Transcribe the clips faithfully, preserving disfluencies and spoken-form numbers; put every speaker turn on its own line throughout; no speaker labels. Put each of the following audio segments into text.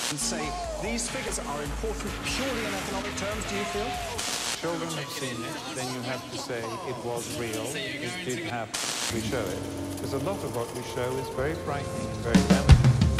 and say these figures are important purely in economic terms, do you feel?
Children have seen it, then you have to say it was real, it did happen, we show it. Because a lot of what we show is very frightening and very damaging.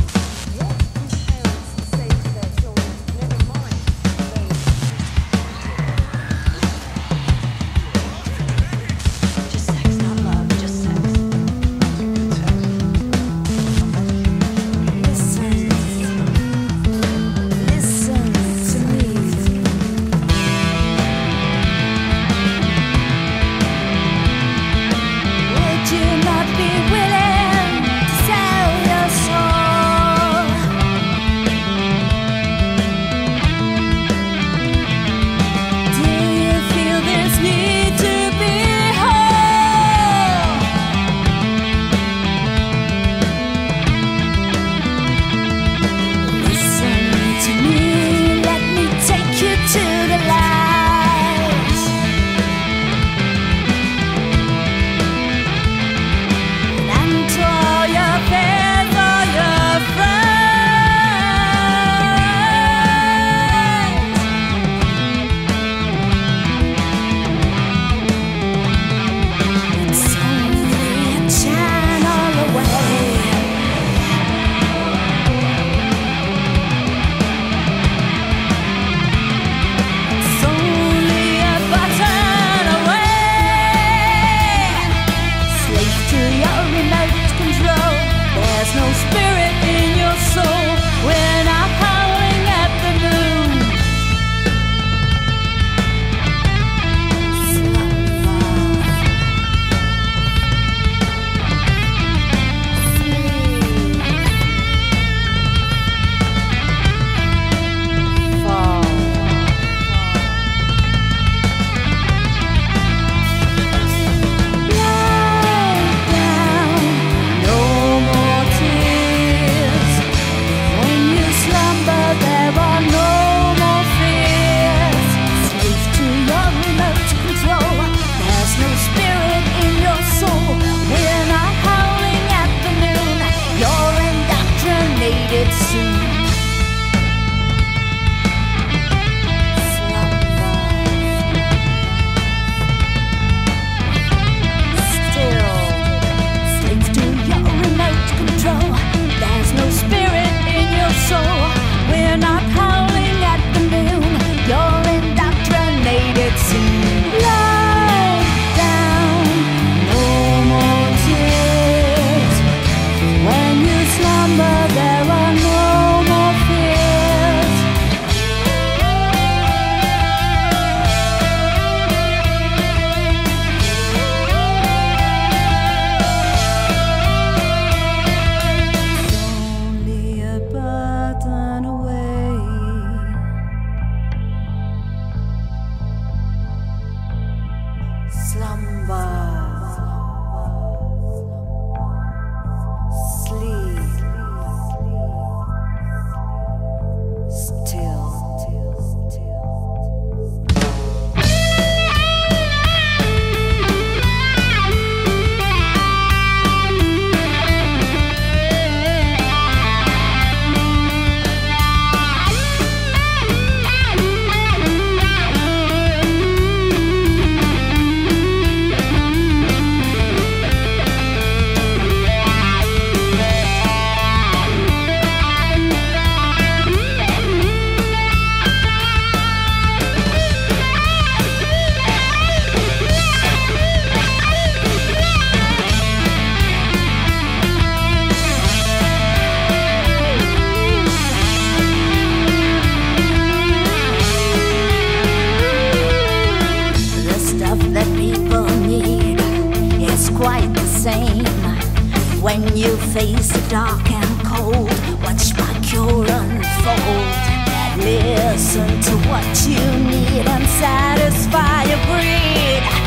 When you face the dark and cold, watch my cure unfold. Listen to what you need and satisfy your greed.